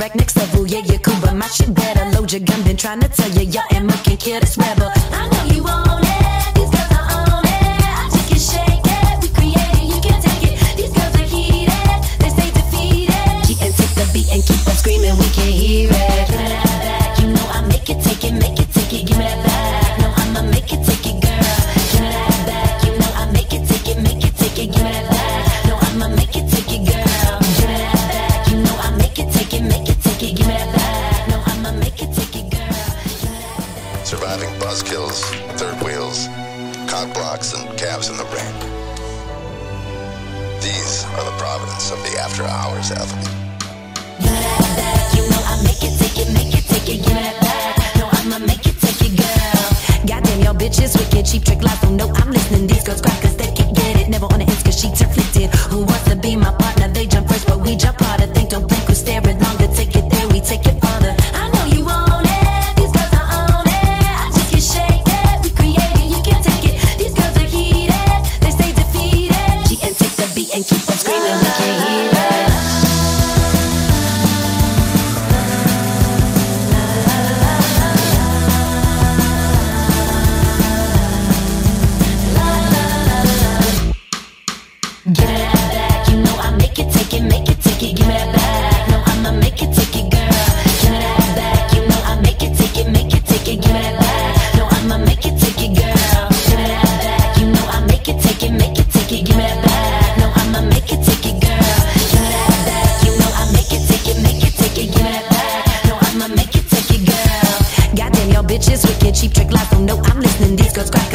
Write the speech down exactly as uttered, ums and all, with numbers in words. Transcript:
back next level. Yeah, you're cool, but my shit better. Load your gun, been trying to tell you, your Emma can kill this rebel. I know you want it, these girls are on it. I just can shake it, we created, you can take it. These girls are heated, they stay defeated. Keep and take the beat and keep on screaming, we can hear it. Give me that back, you know I make it, take it, make it, take it. Give me that back, no I'ma make it, take it, girl. Give me that back, you know I make it, take it, make it, take it. Give me that back, no I'ma make it, take it, girl. Give me that back, you know I make it, take it, make it, take it. Give me that back, no I'ma make it, take it, girl. Surviving buzzkills, third wheels, cock blocks, and cabs in the rain. These are the providence of the after hours athlete. Give me that back, you know I make it, take it, make it, take it. Give me that back, no I'ma make it, take it, girl. Goddamn, your bitch is wicked, cheap trick lies, don't know I'm listening. These girls cry cause they can get it, never on the ends cause sheets afflicted. Who wants to be my partner? They jump first but we jump harder. Think, don't think, we stare it longer. Take it there, we take it farther. I know you want it, these girls are on it. I just can shake it, we created, you can take it. These girls are heated, they stay defeated. G and take the beat and keep on screaming, we can hear it. Give me that back, you know I make it, take it, make it, take it. Give me that back, no I'ma make it, take it, girl. Give me that back, you know I make it, take it, make it, take it. Give me that back, no I'ma make it, take it, girl. Give me that back, you know I make it, take it, make it, take it. Give me that back, no I'ma make it, take it, girl. Give me that back, you know I make it, take it, make it, take it. Give me that back, no I'ma make it, take it, girl. Goddamn, your bitch is wicked, cheap trick lies, don't know I'm listening. These girls cry